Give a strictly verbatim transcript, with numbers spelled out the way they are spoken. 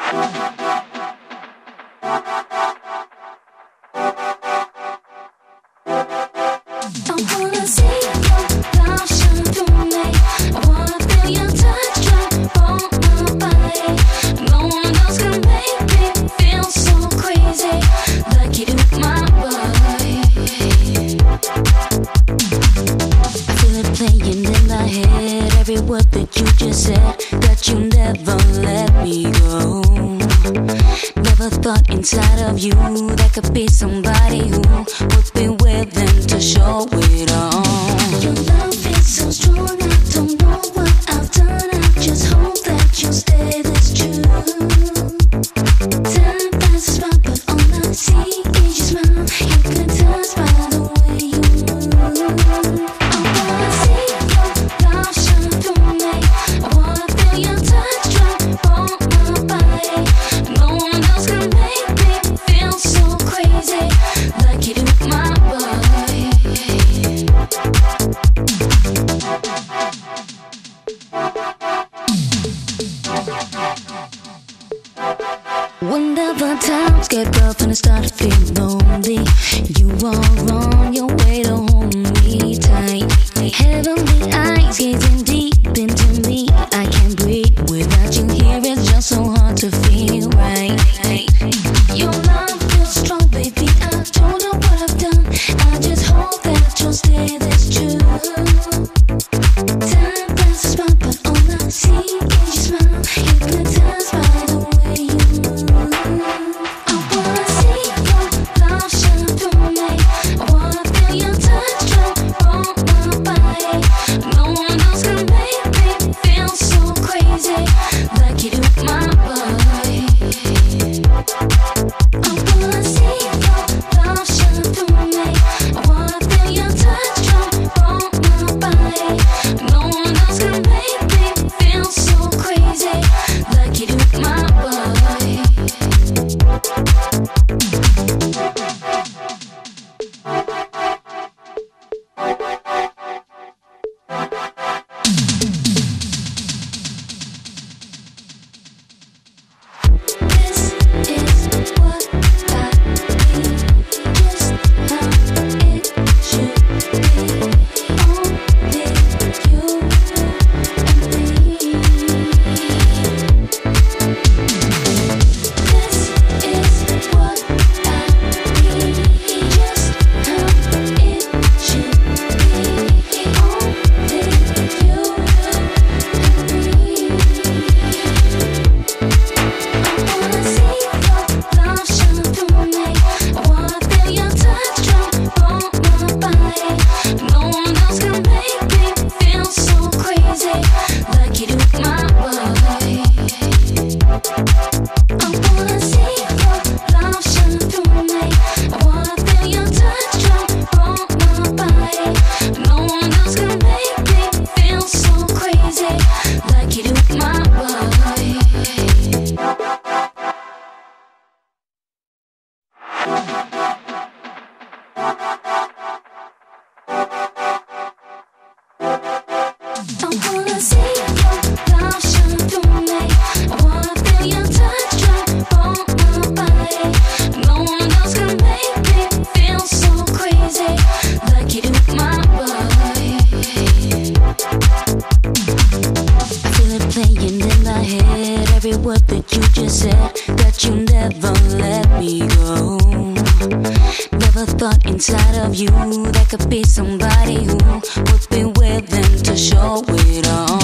Inside of you, there could be somebody who would be willing to show it all. Your love is so strong, I don't know what I've done. I just hope that you stay this true. Time passes by, but all I see is your smile. You can touch by the way you move. I wanna see your love shine through me. I wanna feel your touch drop on my body. No one else can make feel so crazy like you do my body. Whenever times get rough and I start to feel lonely, you are on your way to hold me tight. Heavenly eyes gazing deep into me. I can't breathe without you here. It's just so hard to feel right. Your love feels strong, baby. I don't know what I've done. I just hope that you'll stay this true. Time passes by, but all I see is your smile. Hypnotized by the way you move. I wanna see your love shine through me. I wanna feel your touch drop on my body. No one else can make me feel so crazy like you do my body. I wanna see your love shine through me. I wanna feel your touch drop on my body. No one else can make me feel so crazy like you do my body. This is what I need, just how it should be. Only you and me. This is what I need, just how it should be. Only you and me. I wanna see your love shine through me. I wanna feel your touch drop on my body. No one else can make me feel so crazy like you do my body. I wanna see your love shine through me. I wanna feel your touch drop on my body. No one else can make me feel so crazy like you do my body. I wanna see your love shine through me. I wanna feel your touch drop on my body. No one else can make me feel so crazy like you do my body. I feel it playing in my head, every word that you just said, that you never let me go. Never thought inside of you there could be somebody who would be willing to show it all.